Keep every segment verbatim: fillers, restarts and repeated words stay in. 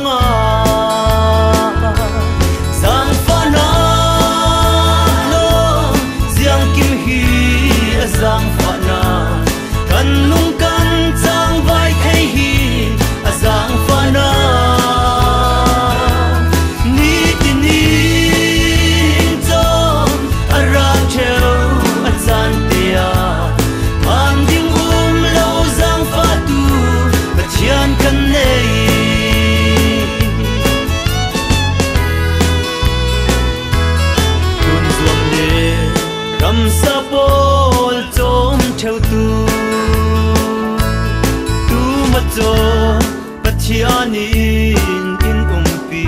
anga sang pha na lo giang kim hi sang pha na kan lung kan chang vai thei hi sang pha na ni ti ni cho ara cheu a chan tia man ding um lo sang pha tu ka chian kan nei tun zuam le ram sa pol chom theu tu tu ma cho pachianin in umpi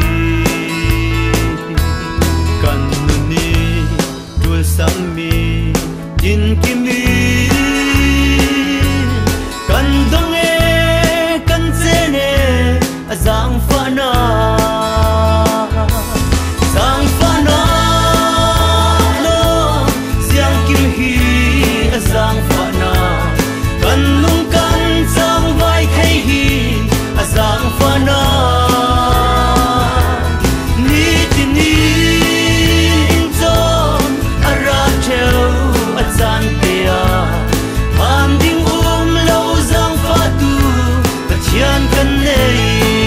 kan nu ni dul sang mi in kimi kan dong e kan zene azang fa na sang fa na lo siang kim hi azang fa na kan lung kan sang vai thei hi azang fa na ni ti ni zon ara cheu a chan tia man ding um lo zang fa tu ka chian kan nei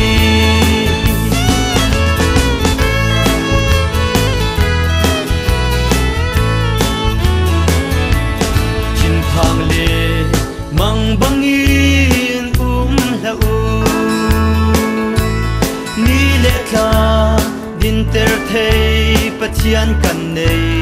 chin phang le mang bangin um la u ni le tla din ter thei pachian kan nei